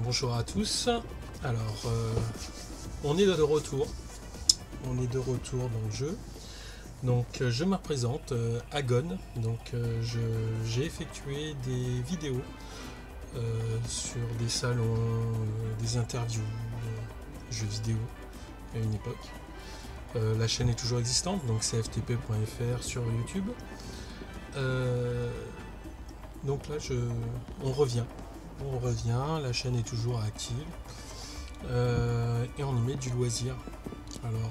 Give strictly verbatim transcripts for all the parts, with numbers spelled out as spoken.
bonjour à tous. Alors, euh, on est de retour. On est de retour dans le jeu. Donc, euh, je me représente, euh, Agon. Donc, euh, j'ai effectué des vidéos euh, sur des salons, euh, des interviews, euh, jeux vidéo à une époque. Euh, la chaîne est toujours existante, donc c'est f t p point f r sur YouTube. Euh, donc là, je, on revient. On revient, la chaîne est toujours active euh, et on y met du loisir. Alors,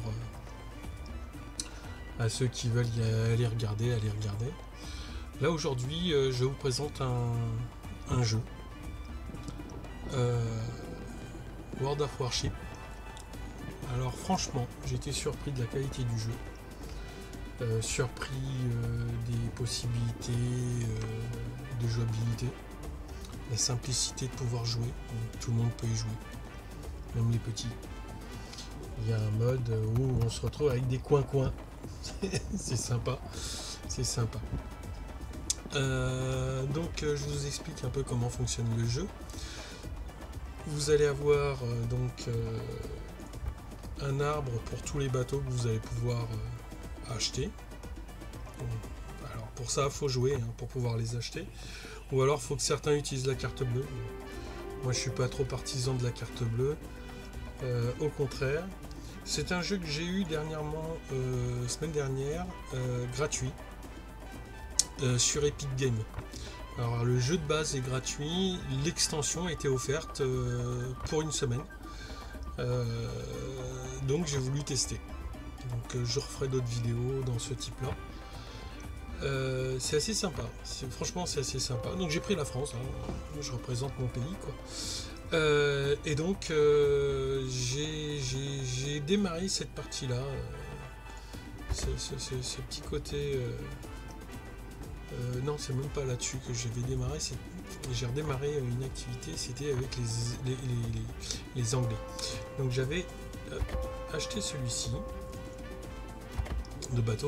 euh, à ceux qui veulent y aller regarder, aller regarder. Là aujourd'hui, euh, je vous présente un, un jeu, euh, World of Warship. Alors franchement, j'ai été surpris de la qualité du jeu, euh, surpris euh, des possibilités euh, de jouabilité. La simplicité de pouvoir jouer, tout le monde peut y jouer, même les petits. Il y a un mode où on se retrouve avec des coins-coins, c'est sympa, c'est sympa. Euh, donc je vous explique un peu comment fonctionne le jeu. Vous allez avoir euh, donc euh, un arbre pour tous les bateaux que vous allez pouvoir euh, acheter. Alors pour ça, il faut jouer hein, pour pouvoir les acheter. Ou alors, il faut que certains utilisent la carte bleue. Moi, je suis pas trop partisan de la carte bleue. Euh, au contraire, c'est un jeu que j'ai eu dernièrement, euh, semaine dernière, euh, gratuit, euh, sur Epic Games. Alors, le jeu de base est gratuit. L'extension était offerte euh, pour une semaine. Euh, donc, j'ai voulu tester. Donc, euh, je referai d'autres vidéos dans ce type-là. Euh, c'est assez sympa, franchement c'est assez sympa. Donc j'ai pris la France, hein. Je représente mon pays quoi. Euh, et donc euh, j'ai démarré cette partie là, euh, ce, ce, ce, ce petit côté. Euh, euh, non, c'est même pas là-dessus que je vais démarrer. J'ai redémarré une activité, c'était avec les, les, les, les Anglais. Donc j'avais euh, acheté celui-ci de bateau.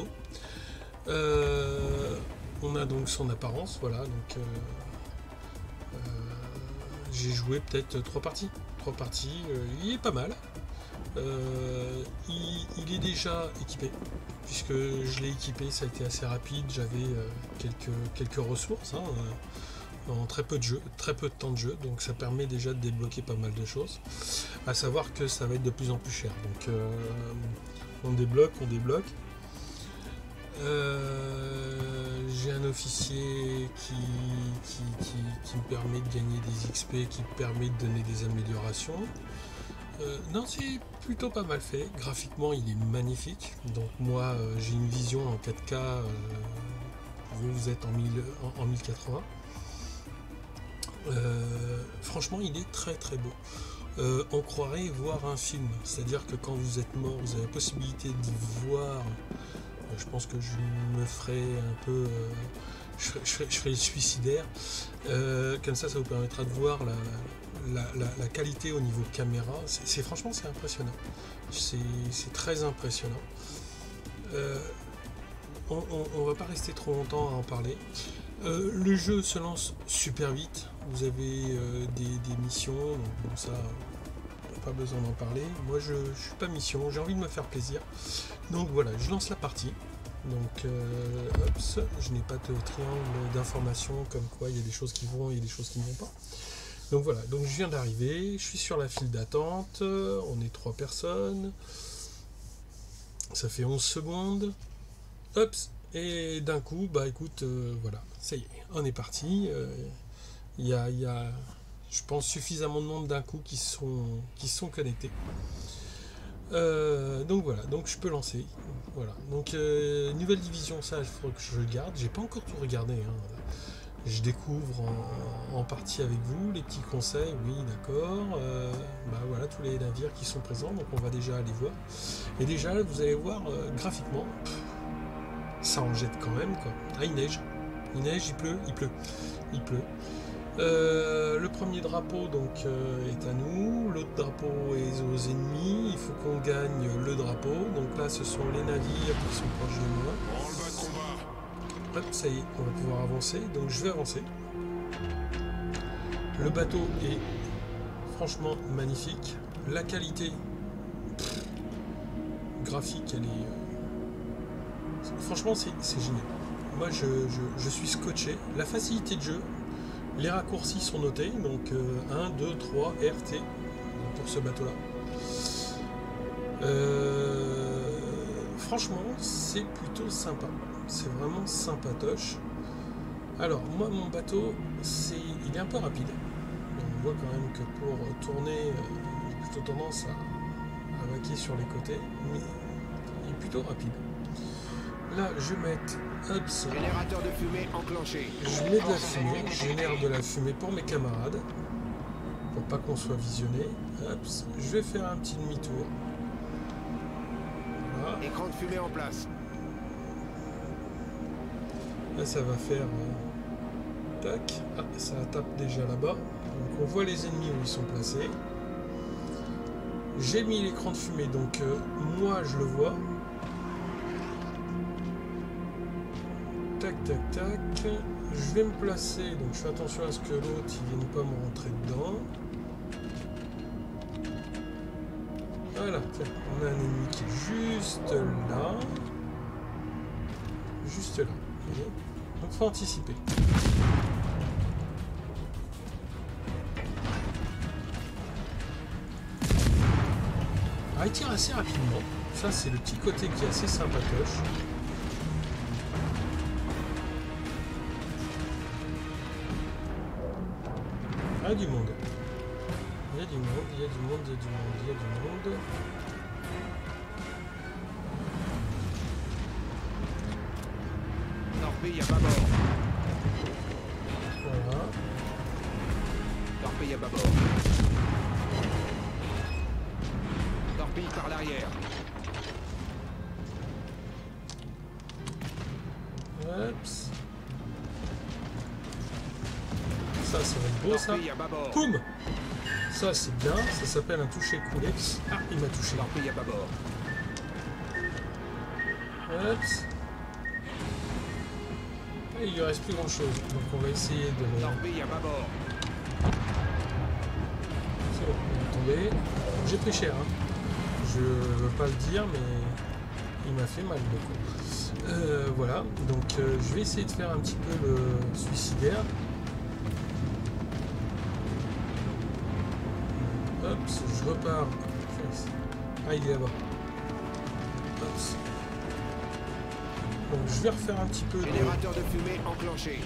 Euh, on a donc son apparence, voilà, donc euh, euh, j'ai joué peut-être trois parties, trois parties, euh, il est pas mal, euh, il, il est déjà équipé, puisque je l'ai équipé, ça a été assez rapide, j'avais euh, quelques, quelques ressources, hein, euh, en très peu de jeu, très peu de temps de jeu, donc ça permet déjà de débloquer pas mal de choses, à savoir que ça va être de plus en plus cher, donc euh, on débloque, on débloque. Euh, j'ai un officier qui, qui, qui, qui me permet de gagner des X P, qui me permet de donner des améliorations. Euh, non, c'est plutôt pas mal fait. Graphiquement, il est magnifique. Donc moi, euh, j'ai une vision en quatre K. Euh, vous, vous êtes en, mille, en, en mille quatre-vingts. Euh, franchement, il est très très beau. Euh, on croirait voir un film. C'est-à-dire que quand vous êtes mort, vous avez la possibilité d'y voir. Je pense que je me ferai un peu, euh, je, ferai, je, ferai, je ferai le suicidaire. Euh, comme ça, ça vous permettra de voir la, la, la, la qualité au niveau caméra. C'est franchement, c'est impressionnant. C'est très impressionnant. Euh, on, on, on va pas rester trop longtemps à en parler. Euh, le jeu se lance super vite. Vous avez euh, des, des missions. Donc bon, ça, pas besoin d'en parler. Moi, je, je suis pas mission. J'ai envie de me faire plaisir. Donc voilà, je lance la partie. Donc, euh, hop, je n'ai pas de triangle d'information comme quoi il y a des choses qui vont et des choses qui ne vont pas. Donc voilà, donc je viens d'arriver, je suis sur la file d'attente, on est trois personnes, ça fait onze secondes, hop, et d'un coup, bah écoute, euh, voilà, ça y est, on est parti. Euh, il y a, il y a, je pense, suffisamment de monde d'un coup qui sont, qui sont connectés. Euh, donc voilà, donc je peux lancer. Voilà. Donc euh, nouvelle division, ça il faudra que je le garde. J'ai pas encore tout regardé. Hein. Je découvre en, en partie avec vous les petits conseils. Oui, d'accord. Euh, bah voilà tous les navires qui sont présents. Donc on va déjà aller voir. Et déjà vous allez voir euh, graphiquement, pff, ça en jette quand même quoi. Ah il neige, il neige, il pleut, il pleut, il pleut. Euh, le premier drapeau donc euh, est à nous, l'autre drapeau est aux ennemis, il faut qu'on gagne le drapeau, donc là ce sont les navires qui sont proches de moi. Hop, ça y est, on va pouvoir avancer, donc je vais avancer. Le bateau est franchement magnifique. La qualité pff, graphique, elle est... Euh, franchement, c'est génial. Moi, je, je, je suis scotché. La facilité de jeu, les raccourcis sont notés. Donc, euh, un, deux, trois, R, T, pour ce bateau-là. Euh, franchement, c'est plutôt sympa. C'est vraiment sympatoche. Alors, moi, mon bateau, c'est, il est un peu rapide. On voit quand même que pour tourner, euh, j'ai plutôt tendance à, à vaquer sur les côtés, mais il est plutôt rapide. Là, je vais mettre... Hop, générateur de fumée enclenché. Je mets de la fumée, je génère de la fumée pour mes camarades, pour pas qu'on soit visionné. Hop, je vais faire un petit demi-tour. Voilà. Écran de fumée en place. Là, ça va faire... Euh, tac. Ah, ça tape déjà là-bas. Donc, on voit les ennemis où ils sont placés. J'ai mis l'écran de fumée, donc euh, moi, je le vois. Tac, tac, tac. Je vais me placer, donc je fais attention à ce que l'autre, il vienne pas me rentrer dedans. Voilà, tiens, on a un ennemi qui est juste là. Juste là. Vous voyez ? Donc faut anticiper. Ah, il tire assez rapidement. Ça, c'est le petit côté qui est assez sympatoche. Il y a du monde. Il y a du monde, il y a du monde, il y a du monde, il y a du monde. Torpille à bâbord. Voilà. Torpille à bâbord. Torpille par l'arrière. Oups. Ça, ça va être beau, ça. Torpille à bâbord. Poum. Ça, c'est bien. Ça s'appelle un toucher coulé. Ah, il m'a touché. Torpille à bâbord. Oups. Et il lui reste plus grand chose. Donc on va essayer de le... Torpille à bâbord. C'est bon, il est tombé. J'ai pris cher, hein. Je veux pas le dire, mais il m'a fait mal beaucoup. Euh, voilà, donc euh, je vais essayer de faire un petit peu le suicidaire. Hop, je repars. Ah, il est là-bas. Hop. Donc je vais refaire un petit peu de... Générateur de fumée enclenché.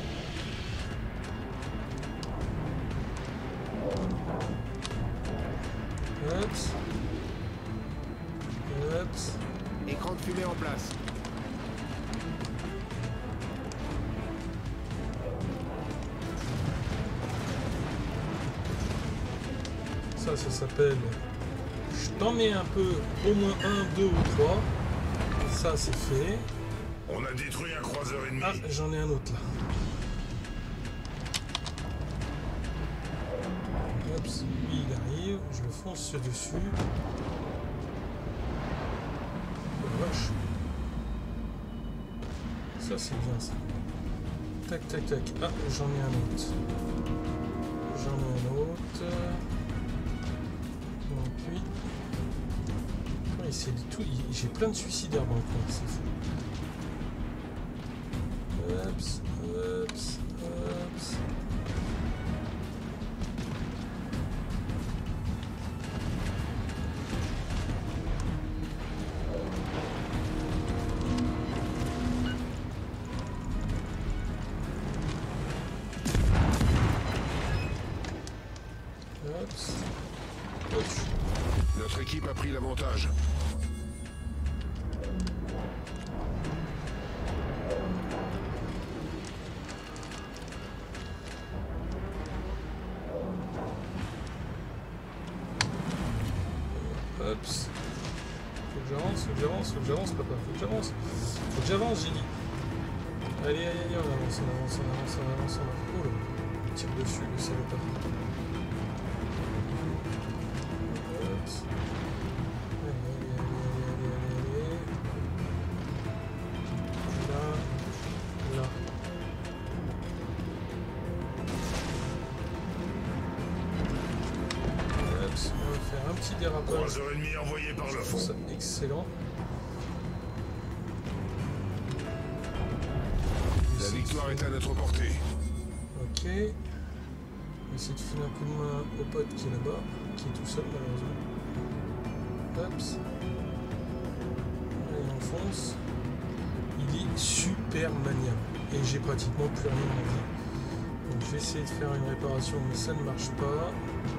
Hop. Hop. Écran de fumée en place. Ça, ça s'appelle... Je t'en mets un peu, au moins un, deux ou trois. Ça, c'est fait. On a détruit un croiseur ennemi. Ah, j'en ai un autre là. Hop, lui il arrive, je le fonce dessus. Oh, vache. Ça c'est bien ça. Tac tac tac. Ah, j'en ai un autre. J'en ai un autre. Donc lui. Oh, il sait tout. J'ai plein de suicidaires dans le coin, c'est fou. Oups, oups, oups. Oups. Oups. Notre équipe a pris l'avantage. Oups. Faut que j'avance, faut que j'avance, faut que j'avance, papa, faut que j'avance. Faut que j'avance, j'ai dit. Allez, allez, allez, on avance, on avance, on avance, on avance, on avance. Oh là, il tire dessus, le salopard. Oups. Allez, allez, allez, allez, allez, allez. Là, là. dérapage. Croiseur ennemi envoyé par le Je fond. trouve ça excellent. La victoire est à notre portée. Ok. On va essayer de filer un coup de main au pote qui est là-bas, qui est tout seul malheureusement. Hops. Allez, on fonce. Il est super maniable. Et j'ai pratiquement plus rien en vie. Donc je vais essayer de faire une réparation, mais ça ne marche pas.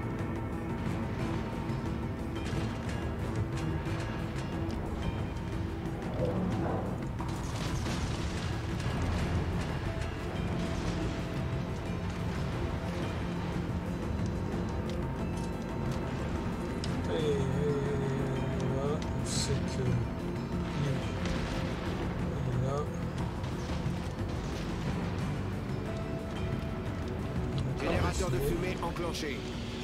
Générateur de fumée enclenché.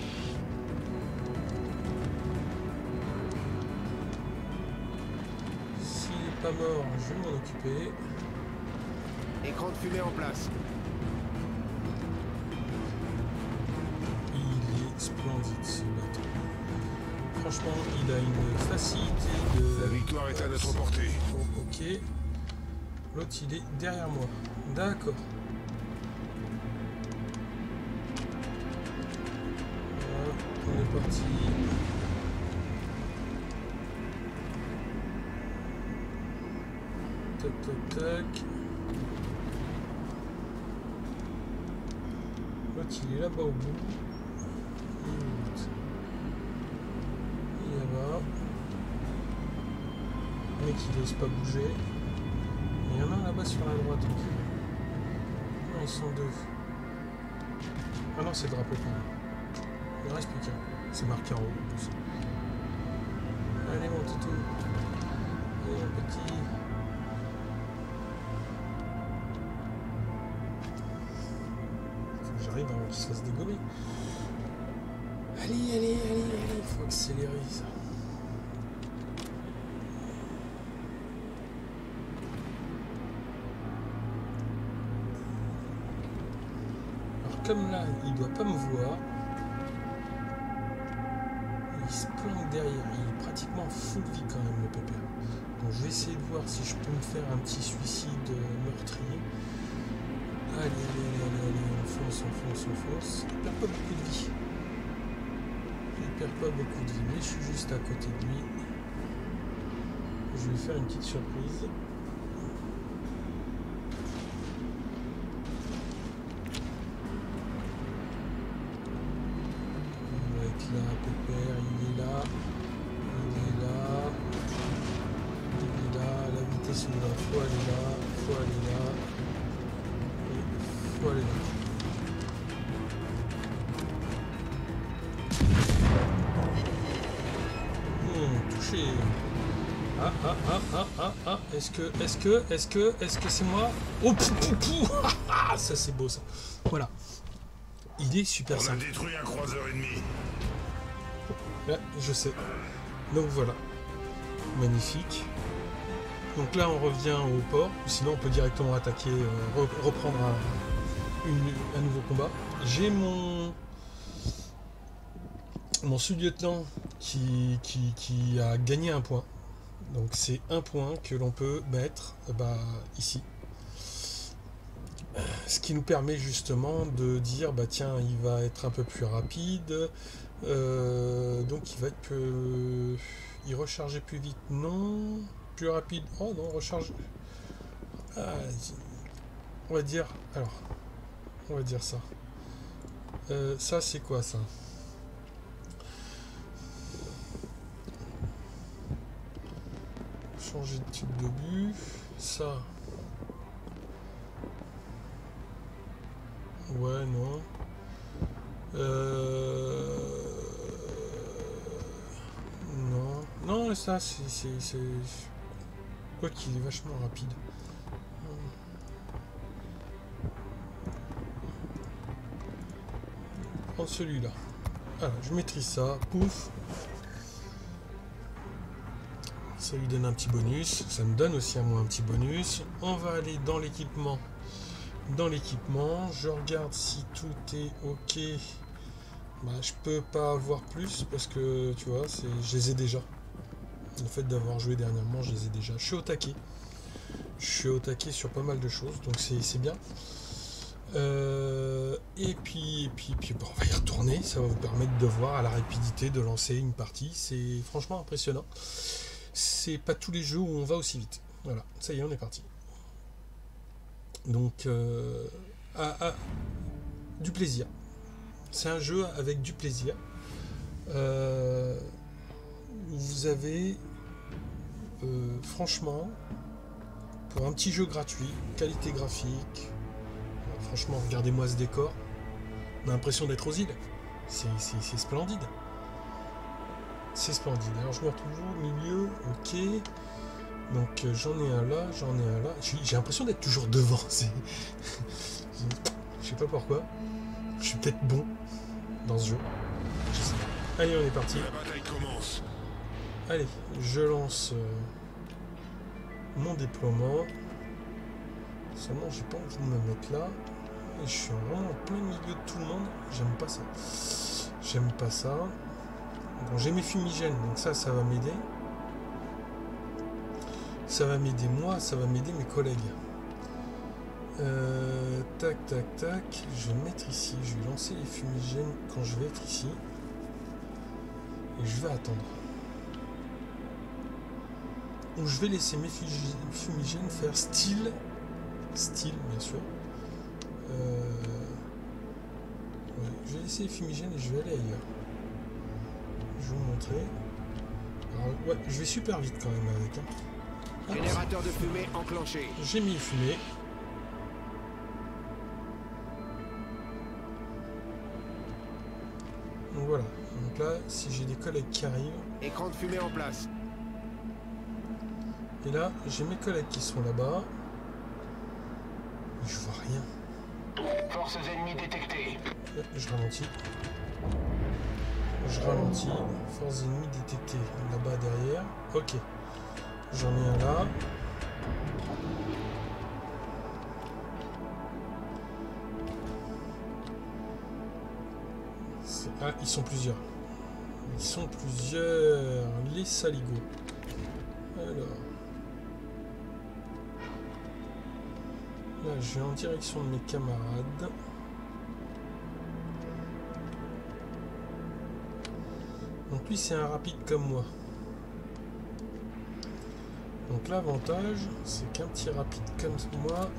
S'il n'est pas mort, je vais m'en occuper. Écran de fumée en place. Il est splendide ce bateau. Franchement, il a une facilité de... La victoire est à notre portée. Oh, ok. L'autre, il est derrière moi. D'accord. Voilà, on est parti. Tac, tac, tac. L'autre, il est là-bas au bout. Il est là-bas. Le mec, il n'ose pas bouger. Il y en a un là-bas sur la droite. Non, ils sont deux. Ah non, c'est le drapeau quand même. Il ne reste plus qu'un. C'est marqué en haut en plus. Allez mon toutou. Allez mon petit. Faut que j'arrive avant qu'il se fasse dégommer. Allez, allez, allez, allez. Il faut accélérer ça. Comme là, il doit pas me voir, il se planque derrière, il est pratiquement full vie quand même le pépère. Donc je vais essayer de voir si je peux me faire un petit suicide meurtrier. Allez, allez, allez, allez, allez, on fonce, on fonce, on fonce. Il perd pas beaucoup de vie. Il perd pas beaucoup de vie, mais je suis juste à côté de lui. Je vais lui faire une petite surprise. Là, pépère, il est là, il est là, il est là, la vitesse il faut aller là, faut aller là, et faut aller là. Mmh, touché. Ah ah ah ah ah ah, est-ce que, est-ce que, est-ce que, est-ce que c'est moi? Oh pou pou pou. Ça c'est beau ça. Voilà. Il est super On simple. a détruit un croiseur ennemi. Ouais, je sais. Donc voilà. Magnifique. Donc là, on revient au port. Sinon, on peut directement attaquer, euh, re reprendre un, une, un nouveau combat. J'ai mon mon sous-lieutenant qui, qui, qui a gagné un point. Donc c'est un point que l'on peut mettre bah, ici. Ce qui nous permet justement de dire, bah tiens, il va être un peu plus rapide. Euh, donc il va être que il rechargeait plus vite, non, plus rapide, oh non, recharge, ah, on va dire, alors on va dire ça, euh, ça c'est quoi ça, changer de type d'obus, ça, ouais, non. Euh... Non, non, ça c'est... Quoi qu'il est vachement rapide. Prendre celui-là. Voilà, je maîtrise ça. Pouf. Ça lui donne un petit bonus. Ça me donne aussi à moi un petit bonus. On va aller dans l'équipement. Dans l'équipement, je regarde si tout est ok Bah, je peux pas avoir plus parce que tu vois, c'est, je les ai déjà. Le fait d'avoir joué dernièrement, je les ai déjà. Je suis au taquet. Je suis au taquet sur pas mal de choses, donc c'est bien. Euh, et puis, et puis, puis bon, on va y retourner. Ça va vous permettre de voir à la rapidité de lancer une partie. C'est franchement impressionnant. C'est pas tous les jeux où on va aussi vite. Voilà, ça y est, on est parti. Donc, euh, à, à, du plaisir. C'est un jeu avec du plaisir. Euh, vous avez, euh, franchement, pour un petit jeu gratuit, qualité graphique, euh, franchement, regardez-moi ce décor. On a l'impression d'être aux îles. C'est splendide. C'est splendide. Alors, je me retrouve au milieu. Ok. Donc, euh, j'en ai un là, j'en ai un là. J'ai l'impression d'être toujours devant. Je sais pas pourquoi. Je suis peut-être bon dans ce jeu. Je sais pas. Allez, on est parti. La bataille commence. Allez, je lance euh, mon déploiement. Seulement, j'ai pas envie de me mettre là. Et je suis vraiment en plein milieu de tout le monde. J'aime pas ça. J'aime pas ça. Bon, j'ai mes fumigènes, donc ça, ça va m'aider. Ça va m'aider moi, ça va m'aider mes collègues. Euh, tac, tac, tac. Je vais me mettre ici. Je vais lancer les fumigènes quand je vais être ici. Et je vais attendre. Ou je vais laisser mes fumigènes faire style. Style, bien sûr. Euh, ouais, je vais laisser les fumigènes et je vais aller ailleurs. Je vais vous montrer. Alors, ouais, je vais super vite quand même avec. Hein. Générateur de fumée enclenché. J'ai mis fumée. Donc voilà. Donc là, si j'ai des collègues qui arrivent. Écran de fumée en place. Et là, j'ai mes collègues qui sont là-bas. Je vois rien. Forces ennemies détectées. Je ralentis. Je ralentis. Forces ennemies détectées. Là-bas derrière. Ok. J'en ai un là. Ah, ils sont plusieurs. Ils sont plusieurs. Les saligots. Alors. Là, je vais en direction de mes camarades. Donc lui, c'est un rapide comme moi. Donc l'avantage, c'est qu'un petit rapide comme moi...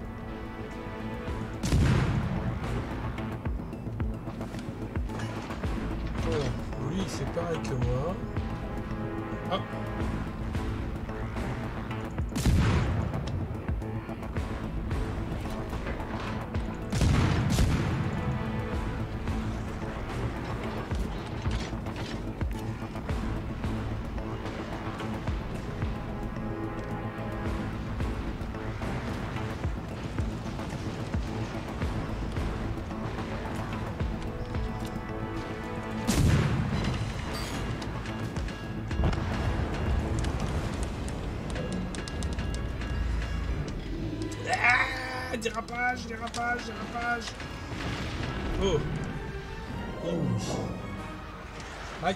Voilà, lui, il fait pareil que moi. Ah. Dérapage, dérapage, dérapage. Oh. Oh oui. Aïe.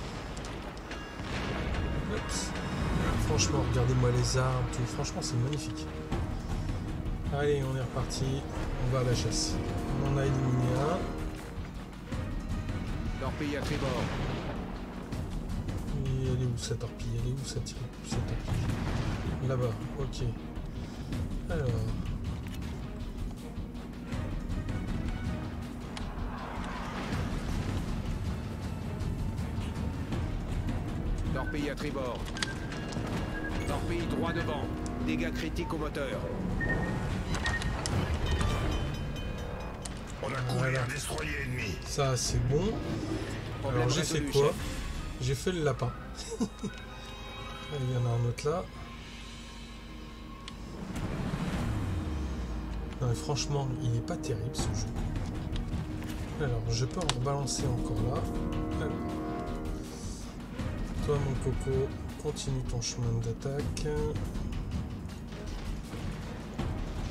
Oups. Franchement, regardez-moi les arbres, tout. Franchement, c'est magnifique. Allez, on est reparti. On va à la chasse. On en a éliminé un. Torpille à tribord. Et elle est où sa torpille? Elle est où sa torpille? Là-bas, ok. Alors... Torpille à tribord. Torpille droit devant. Dégâts critiques au moteur. On a coulé Voilà. un destroyer ennemi. Ça, c'est bon. Problème Alors, j'ai fait résolu, quoi? chef. J'ai fait le lapin. Il y en a un autre là. Non, mais franchement, il n'est pas terrible ce jeu. Alors, je peux en rebalancer encore là. Alors. Toi, mon coco, continue ton chemin d'attaque.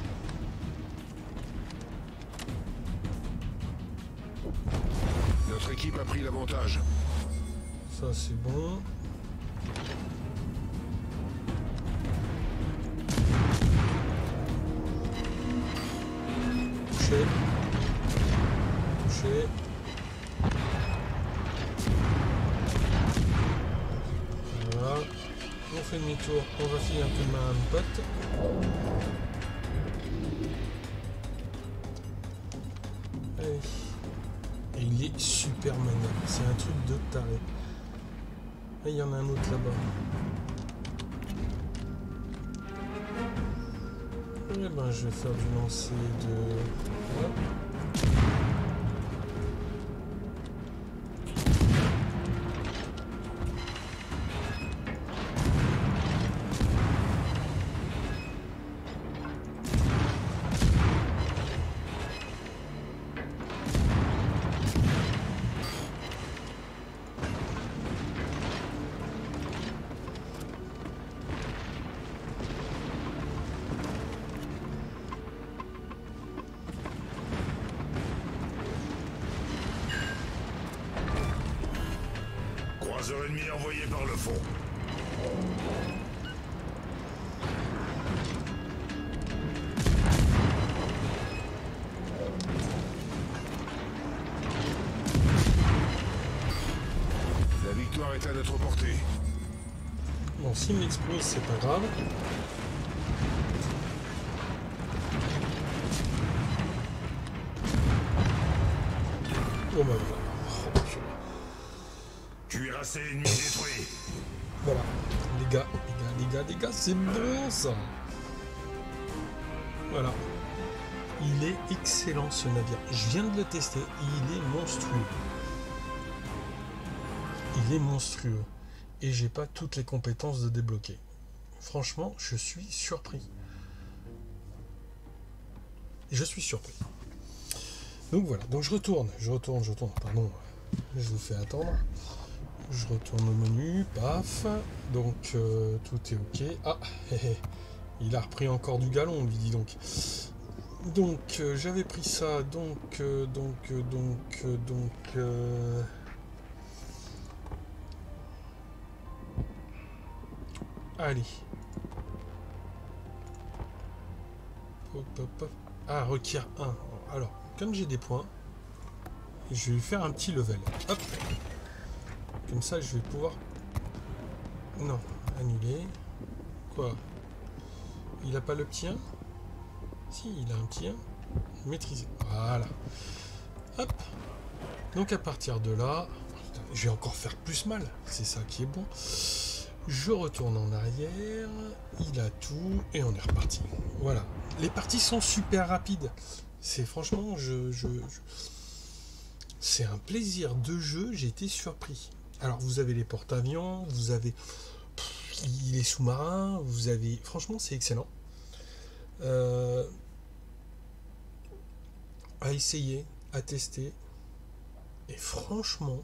Notre Notre équipe a pris l'avantage. Ça c'est bon. Touché. Touché. Voilà. On fait demi-tour. On va filer un peu de main à mon pote. Allez. Et il est super maniable. C'est un truc de taré. Et il y en a un autre là-bas. Et ben je vais faire du lancer de... Hop. Croiseur ennemi envoyé par le fond. La victoire est à notre portée. Bon, s'il m'explose, c'est pas grave. Bon bah voilà. Cuirassé ennemi détruit. Voilà. Les gars, les gars, les gars, les gars, c'est bon ça. Voilà. Il est excellent ce navire. Je viens de le tester. Il est monstrueux. Il est monstrueux. Et j'ai pas toutes les compétences de débloquer. Franchement, je suis surpris. Je suis surpris. Donc voilà. Donc je retourne. Je retourne, je retourne. Pardon. Je vous fais attendre. Je retourne au menu. Paf. Donc euh, tout est ok. Ah, hé, hé. Il a repris encore du galon, lui dit donc. Donc euh, j'avais pris ça. Donc, euh, donc, euh, donc, euh, donc... Euh... Allez. Hop, hop, hop. Ah, requiert un. Alors, comme j'ai des points, je vais lui faire un petit level. Hop. Comme ça, je vais pouvoir... Non, annuler. Quoi? Il a pas le petit un? Si, il a un petit un. Maîtriser. Voilà. Hop. Donc à partir de là, je vais encore faire plus mal. C'est ça qui est bon. Je retourne en arrière, il a tout, et on est reparti. Voilà. Les parties sont super rapides. C'est franchement, je, je, je... c'est un plaisir de jeu, j'ai été surpris. Alors, vous avez les porte-avions, vous avez pff, les sous-marins, vous avez... Franchement, c'est excellent. Euh... À essayer, à tester. Et franchement...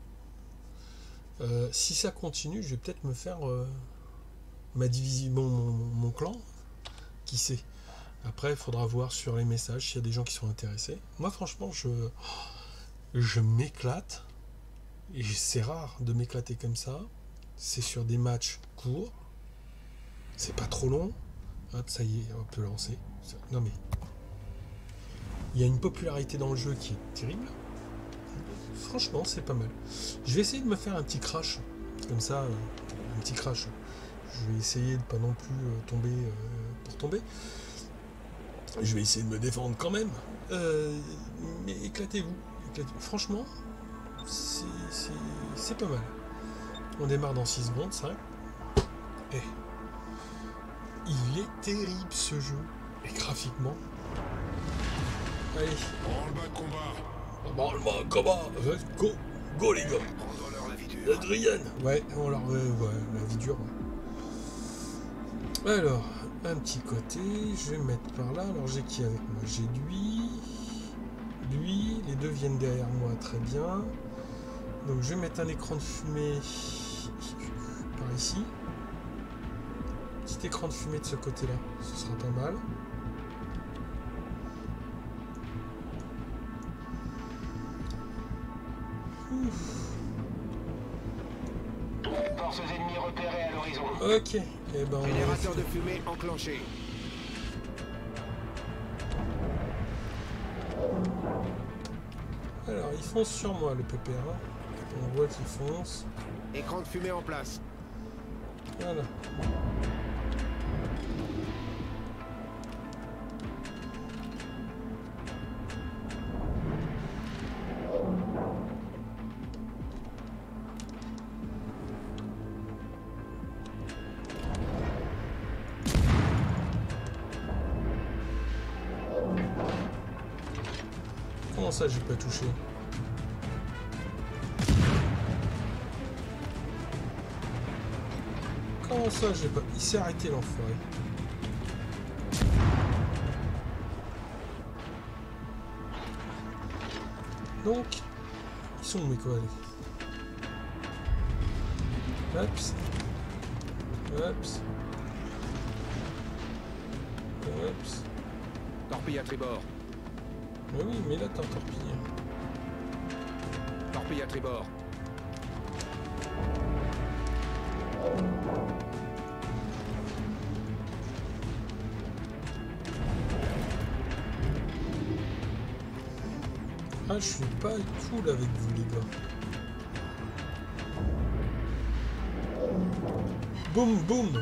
Euh, si ça continue, je vais peut-être me faire euh, ma division, mon, mon, mon clan, qui sait. Après, il faudra voir sur les messages s'il y a des gens qui sont intéressés. Moi, franchement, je, je m'éclate. Et c'est rare de m'éclater comme ça. C'est sur des matchs courts. C'est pas trop long. Hop, ça y est, on peut lancer. Non mais, il y a une popularité dans le jeu qui est terrible. Franchement, c'est pas mal. Je vais essayer de me faire un petit crash. Comme ça, euh, un petit crash. Je vais essayer de pas non plus euh, tomber euh, pour tomber. Je vais essayer de me défendre quand même. Euh, mais éclatez-vous. Éclatez Franchement, c'est pas mal. On démarre dans six secondes, cinq. Et il est terrible ce jeu. Et graphiquement. Allez. En le bas de combat. Bon, le combat, go, go les gars. Rendre-leur la vie dure. Adrien. Ouais, on leur ouais, ouais, la vie dure. Ouais. Alors, un petit côté, je vais mettre par là. Alors j'ai qui avec moi? J'ai lui, lui, les deux viennent derrière moi, très bien. Donc je vais mettre un écran de fumée par ici. Petit écran de fumée de ce côté-là, ce sera pas mal. forces ennemies repérées à l'horizon. Ok. Et ben on Générateur de fumée enclenché. Alors, il fonce sur moi, le P P un. On voit qu'il fonce. Écran de fumée en place. Voilà. Comment ça, j'ai pas touché? Comment ça, j'ai pas... Il s'est arrêté, l'enfoiré. Donc, ils sont où mes collègues? Oups. Oups. Oups. Torpille à tribord. Mais oui, mais là, t'as un torpille. Torpille à tribord. Ah, je suis pas cool avec vous, les gars. Boum, boum.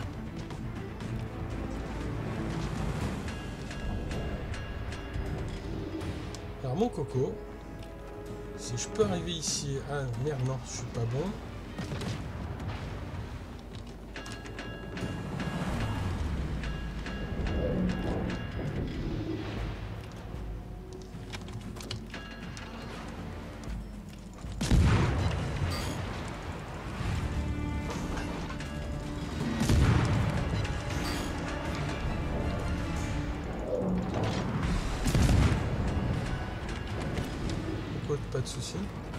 Alors, mon coco, si je peux arriver ici... Ah, merde, non, je suis pas bon. Pas de soucis.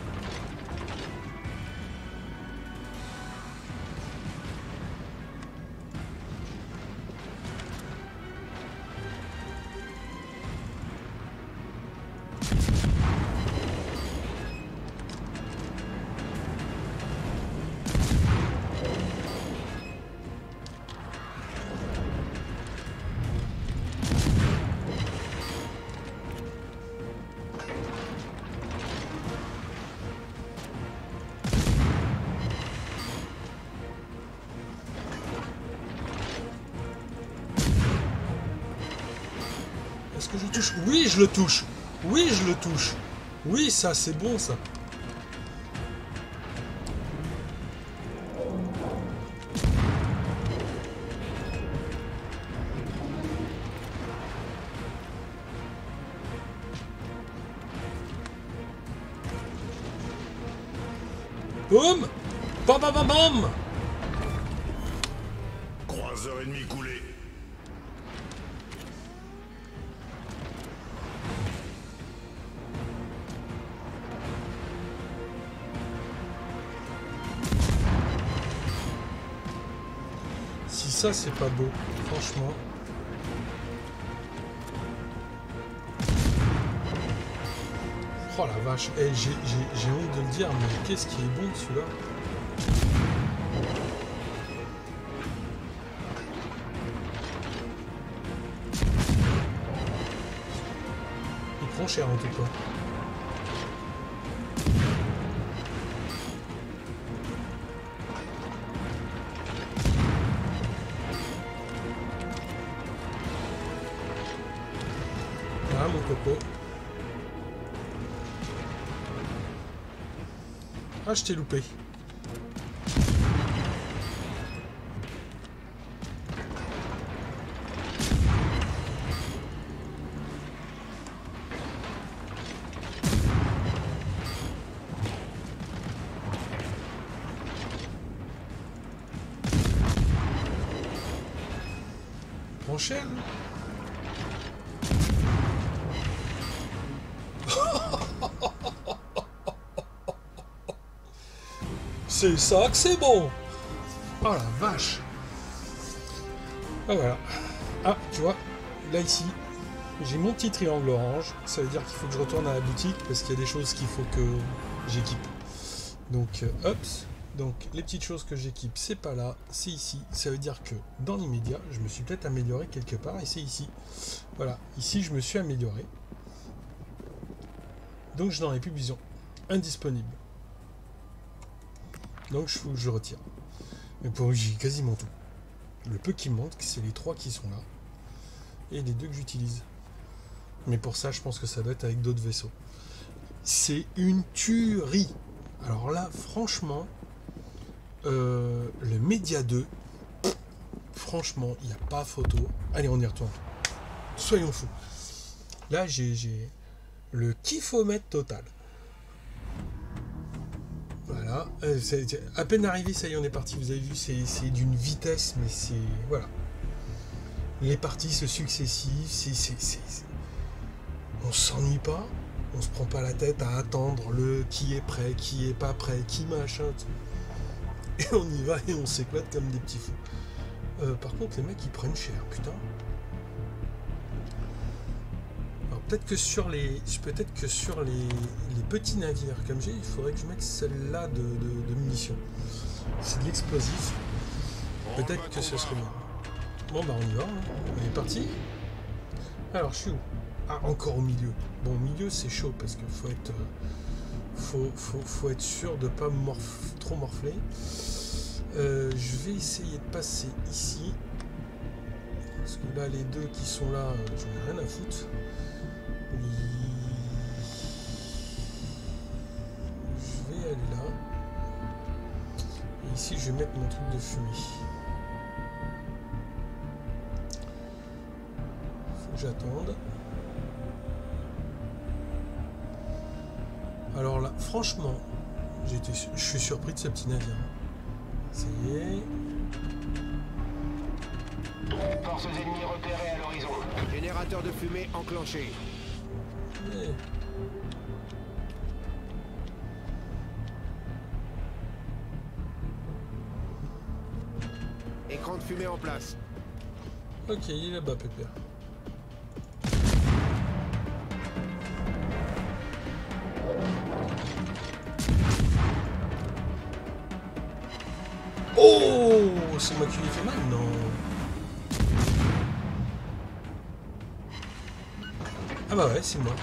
Est-ce que je touche? Oui, je le touche. Oui, je le touche. Oui, ça, c'est bon, ça. Boum! Bam bam bam bam! Croiseur ennemi coulé. Si ça, c'est pas beau, franchement. Oh la vache, hey, j'ai honte de le dire, mais qu'est-ce qui est bon celui-là? Il prend cher en tout cas. Voilà mon coco. Ah, je t'ai loupé. Enchaîne. C'est ça que c'est bon. Oh la vache. Ah voilà. Ah, tu vois, là ici, j'ai mon petit triangle orange. Ça veut dire qu'il faut que je retourne à la boutique parce qu'il y a des choses qu'il faut que j'équipe. Donc, euh, hop. Donc les petites choses que j'équipe, c'est pas là, c'est ici. Ça veut dire que dans l'immédiat, je me suis peut-être amélioré quelque part et c'est ici. Voilà, ici je me suis amélioré. Donc je n'en ai plus besoin. Indisponible. Donc je, je retire. Mais pour j'ai quasiment tout. Le peu qui me manque, c'est les trois qui sont là. Et les deux que j'utilise. Mais pour ça, je pense que ça doit être avec d'autres vaisseaux. C'est une tuerie. Alors là, franchement, euh, le Média deux, pff, franchement, il n'y a pas photo. Allez, on y retourne. Soyons fous. Là, j'ai le kiffomètre total. Voilà. Euh, c'est à peine arrivé, ça y est, on est parti. Vous avez vu, c'est d'une vitesse, mais c'est... Voilà. Les parties se successivent, c'est... On s'ennuie pas, on se prend pas la tête à attendre le qui est prêt, qui est pas prêt, qui machin. Et on y va et on s'éclate comme des petits fous. Euh, par contre, les mecs, ils prennent cher, putain. Alors peut-être que sur les, peut-être que sur les, les petits navires comme j'ai, il faudrait que je mette celle-là de, de, de munitions. C'est de l'explosif. Peut-être que ce serait bien. Bon bah on y va, hein. On est parti. Alors je suis où? Ah, encore au milieu. Bon, au milieu c'est chaud parce qu'il faut être, euh, faut, faut, faut être sûr de pas morf, trop morfler. Euh, je vais essayer de passer ici parce que là les deux qui sont là, euh, j'en ai rien à foutre. Je vais aller là. Et ici je vais mettre mon truc de fumée. Faut que j'attende. Alors là, franchement, été, je suis surpris de ce petit navire. Ça y est. Forces ennemies repérées à l'horizon. Générateur de fumée enclenché. Ouais. Écran de fumée en place. Ok, il est là-bas, Pépère. Oh, c'est moi qui lui ai fait mal, non? Ah bah ouais, c'est moi.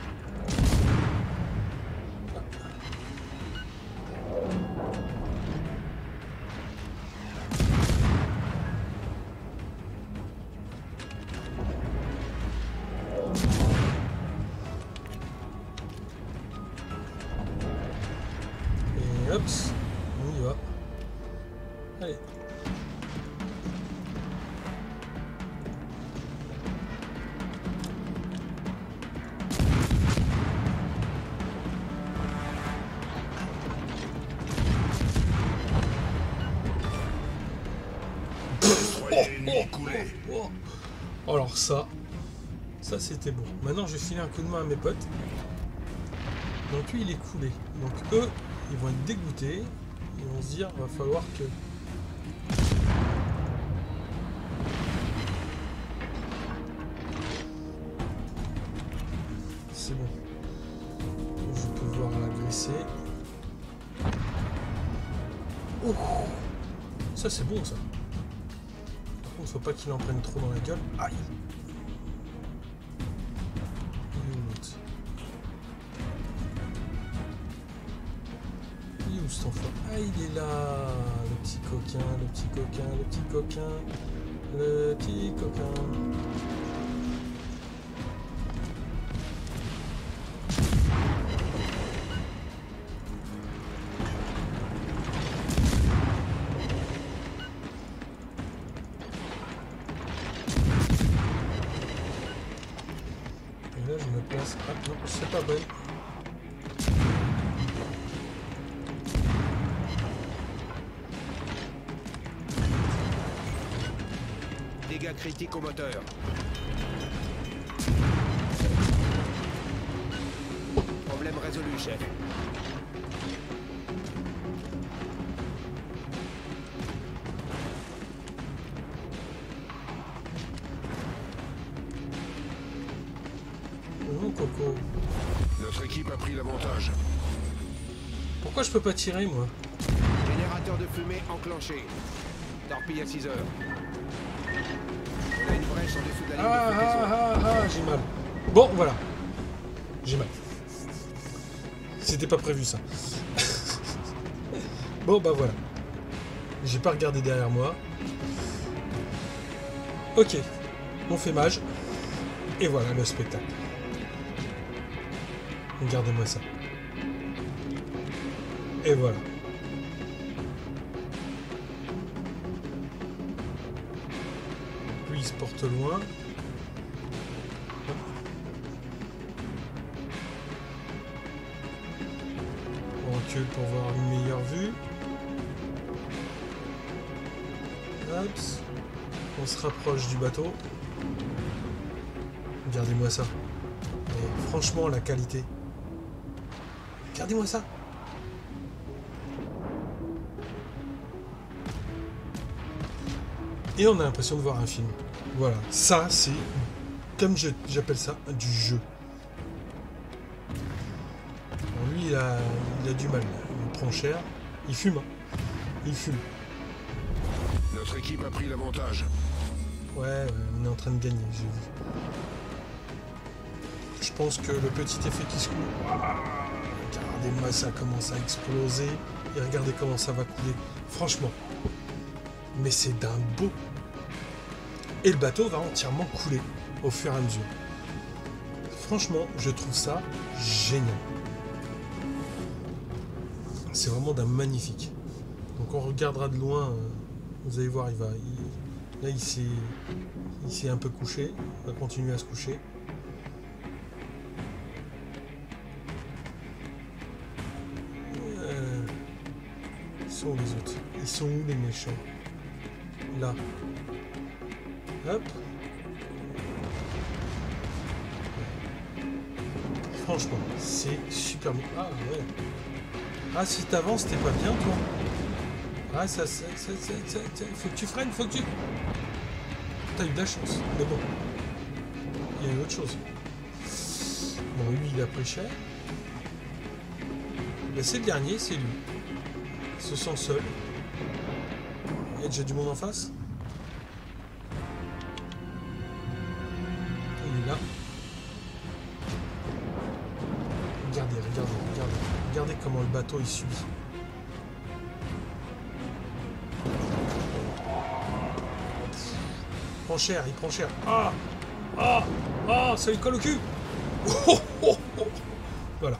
Et hop, on y va. Allez. Oh, oh, oh. Alors ça, ça c'était bon. Maintenant je vais filer un coup de main à mes potes. Donc lui il est coulé. Donc eux, ils vont être dégoûtés. Ils vont se dire, va falloir que... C'est bon. Je vais pouvoir l'agresser. Oh, ça c'est bon ça. Par contre, faut pas qu'il en prenne trop dans la gueule. Aïe. Il est où l'autre? Il est où cet enfant? Ah, il est là. Le petit coquin, le petit coquin, le petit coquin. Le petit coquin. Ah non, c'est pas bon. Dégâts critiques au moteur. Problème résolu, chef. Coco. Notre équipe a pris l'avantage. Pourquoi je peux pas tirer, moi? Générateur de fumée enclenché. Torpille à six heures. On a une brèche en dessous de la ligne Ah, de ah, flottaison. ah, ah, j'ai mal. Bon, voilà. J'ai mal. C'était pas prévu, ça. Bon, bah voilà. J'ai pas regardé derrière moi. Ok. On fait mage. Et voilà le spectacle. Regardez-moi ça. Et voilà. Lui, il se porte loin. On recule pour voir une meilleure vue. Hop. On se rapproche du bateau. Regardez-moi ça. Et franchement, la qualité. Regardez-moi ça. Et on a l'impression de voir un film. Voilà, ça c'est, comme je- j'appelle ça, du jeu. Bon, lui il a, il a du mal, il prend cher, il fume, hein. Il fume. Notre équipe a pris l'avantage. Ouais, ouais, on est en train de gagner, j'ai vu. Je pense que le petit effet qui se coule, regardez-moi ça commence à exploser, et regardez comment ça va couler, franchement. Mais c'est d'un beau. Et le bateau va entièrement couler au fur et à mesure. Franchement, je trouve ça génial. C'est vraiment d'un magnifique. Donc on regardera de loin. euh, Vous allez voir, il va. il- là, il s'est, il s'est un peu couché. Il va continuer à se coucher. Euh, Ils sont où les autres? Ils sont où les méchants? Là. Hop. Franchement, c'est super bien. Ah ouais. Ah, si t'avances, t'es pas bien, toi. Ah, ça, ça, ça, ça, ça, ça, faut que tu freines, faut que tu... T'as eu de la chance, mais bon. Il y a une autre chose. Bon, lui, il a pris cher. Ben, c'est le dernier, c'est lui. Il se sent seul. Il y a déjà du monde en face. Il est là. Regardez, regardez, regardez. Regardez comment le bateau il subit. Il prend cher, il prend cher. Ah Ah Ah ça lui colle au cul. Oh, oh, oh. Voilà.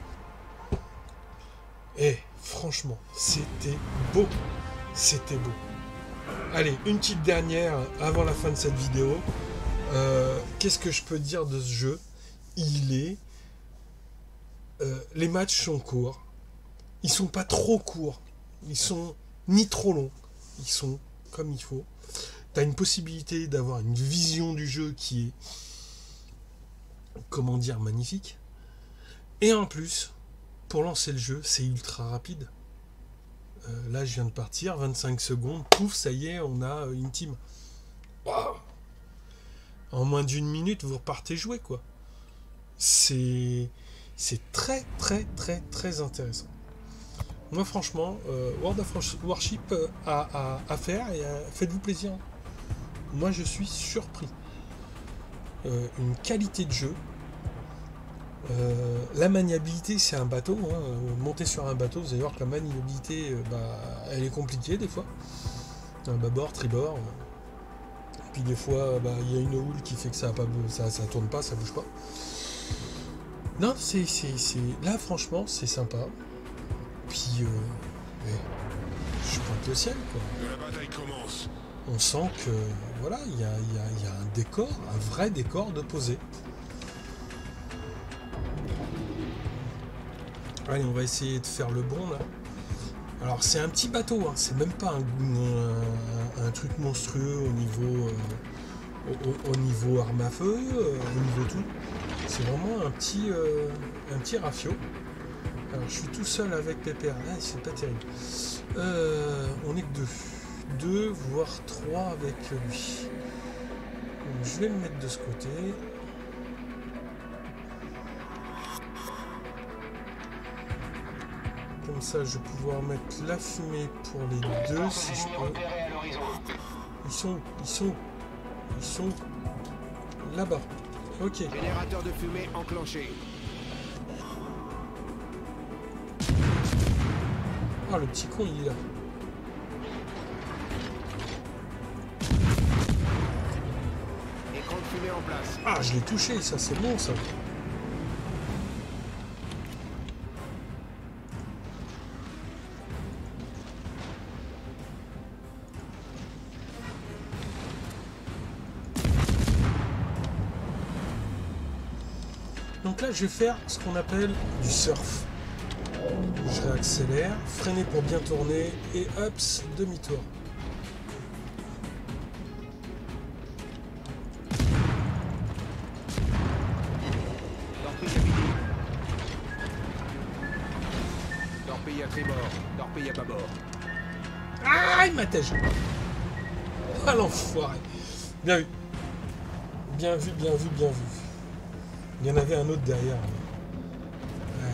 Et franchement, c'était beau. C'était beau. Allez, une petite dernière avant la fin de cette vidéo. Euh, Qu'est-ce que je peux dire de ce jeu? Il est... Euh, les matchs sont courts. Ils sont pas trop courts. Ils sont ni trop longs. Ils sont comme il faut. Tu as une possibilité d'avoir une vision du jeu qui est, comment dire, magnifique. Et en plus, pour lancer le jeu, c'est ultra rapide. Euh, là, je viens de partir, vingt-cinq secondes, pouf, ça y est, on a une team. Wow. En moins d'une minute, vous repartez jouer, quoi. C'est, c'est très, très, très, très intéressant. Moi, franchement, euh, World of Warship euh, à, à, à faire, et euh, faites-vous plaisir. Moi, je suis surpris. Euh, une qualité de jeu. Euh, la maniabilité, c'est un bateau. Hein. Monter sur un bateau, vous allez voir que la maniabilité, euh, bah, elle est compliquée des fois. Un bâbord, tribord. Euh. Puis des fois, bah, y a une houle qui fait que ça, a pas, ça, ça tourne pas, ça bouge pas. Non, c'est, c'est, c'est... là, franchement, c'est sympa. Puis, euh, ouais, je pointe le ciel, quoi. La bataille commence. On sent que, voilà, il y a, y a, y a un décor, un vrai décor de poser. Allez, on va essayer de faire le bon, là. Alors, c'est un petit bateau, hein. C'est même pas un, un, un truc monstrueux au niveau, euh, au, au niveau arme à feu, euh, au niveau tout. C'est vraiment un petit, euh, un petit rafio. Alors, je suis tout seul avec Pépère. Là, c'est pas terrible. Euh, on est que deux. Deux, voire trois avec lui. Donc, je vais me mettre de ce côté. Comme ça, je vais pouvoir mettre la fumée pour les deux si je peux. Ils sont où? Ils sont où? Ils sont là-bas. Ok. Générateur de fumée enclenché. Ah, le petit con, il est là. Écran de fumée en place. Ah, je l'ai touché, ça, c'est bon, ça. Donc là, je vais faire ce qu'on appelle du surf. Je réaccélère, freiner pour bien tourner et hop, demi-tour. Torpille à midi. Torpille à tribord. Torpille à bâbord. Ah, il m'attège. Ah, l'enfoiré. Bien vu. Bien vu, bien vu, bien vu. Il y en avait un autre derrière. Ouais.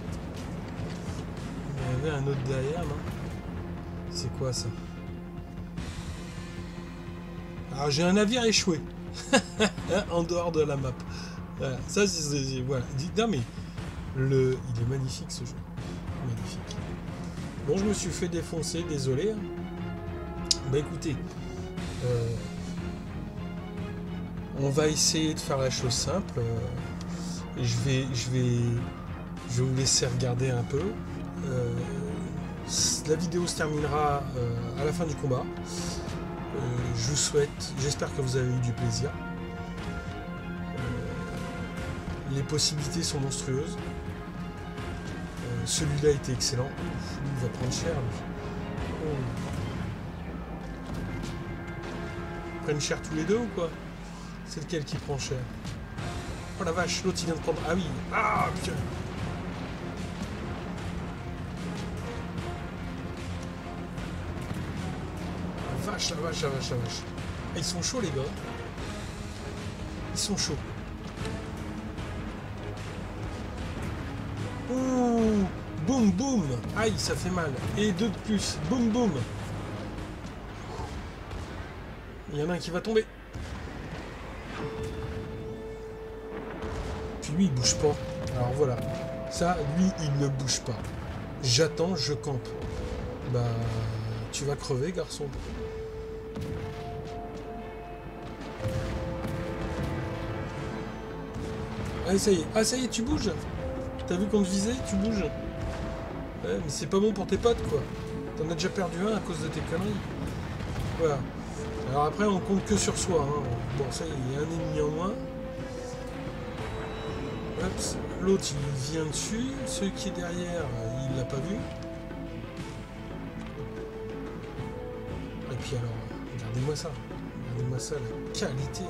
Il y en avait un autre derrière, non? C'est quoi ça? Alors j'ai un navire échoué. En dehors de la map. Voilà. Ça c'est... Voilà. Non mais... Le... Il est magnifique ce jeu. Magnifique. Bon, je me suis fait défoncer, désolé. Bah écoutez... Euh... On va essayer de faire la chose simple. Je vais, je vais, je vais vous laisser regarder un peu. Euh, la vidéo se terminera euh, à la fin du combat. Euh, je vous souhaite, j'espère que vous avez eu du plaisir. Euh, les possibilités sont monstrueuses. Euh, Celui-là était excellent. Ouf, lui, il va prendre cher. Lui. Oh. Ils prennent cher tous les deux ou quoi? C'est lequel qui prend cher? Oh la vache, l'autre il vient de prendre... Ah oui. Ah putain. La vache, la vache, la vache, la vache. Ah, ils sont chauds les gars. Ils sont chauds. Ouh. Boum, boum. Aïe, ça fait mal. Et deux de plus. Boum, boum. Il y en a un qui va tomber. Lui il bouge pas. Alors voilà. Ça, lui il ne bouge pas. J'attends, je campe. Bah tu vas crever garçon. Ah ça y est. Ah ça y est, tu bouges. T'as vu qu'on te visait, tu bouges. Ouais, mais c'est pas bon pour tes potes quoi. T'en as déjà perdu un à cause de tes conneries. Voilà. Alors après on compte que sur soi. Hein. Bon ça y est, il y a un ennemi en moins. L'autre il vient dessus, celui qui est derrière il l'a pas vu. Et puis alors, regardez-moi ça, regardez-moi ça, la qualité.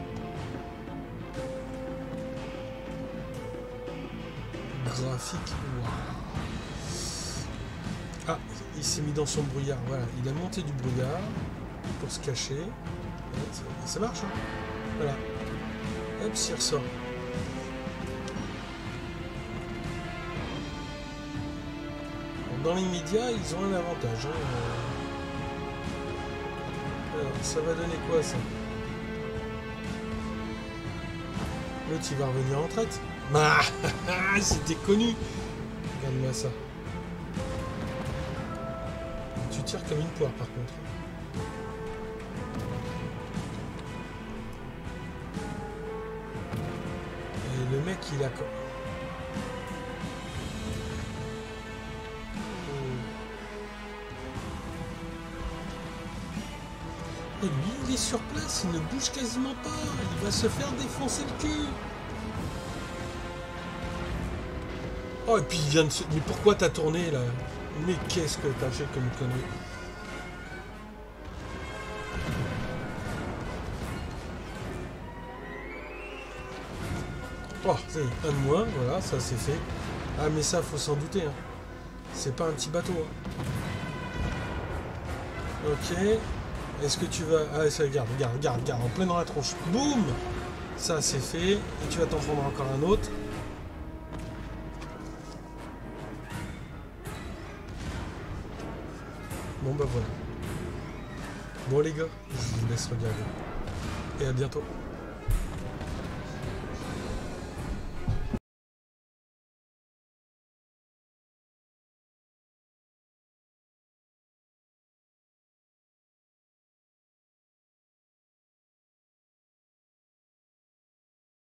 Graphique, wow. Ah, il s'est mis dans son brouillard, voilà, il a monté du brouillard pour se cacher. Ouais, ça, ça marche, hein. Voilà. Hop, s'il ressort. Dans l'immédiat, ils ont un avantage. Hein. Alors, ça va donner quoi, ça? L'autre, il va revenir en retraite. Bah, c'était connu. Regarde-moi ça. Tu tires comme une poire, par contre. Et le mec, il a... Et lui, il est sur place, il ne bouge quasiment pas. Il va se faire défoncer le cul. Oh, et puis il vient de se... Mais pourquoi t'as tourné, là? Mais qu'est-ce que t'as fait comme connerie? Oh, c'est un de moins, voilà, ça c'est fait. Ah, mais ça, faut s'en douter. Hein. C'est pas un petit bateau. Hein. Ok. Est-ce que tu vas... Ah, ça, regarde, regarde, regarde, regarde, en plein dans la tronche. Boum! Ça, c'est fait. Et tu vas t'en prendre encore un autre. Bon bah voilà. Bon les gars, je vous laisse regarder. Et à bientôt.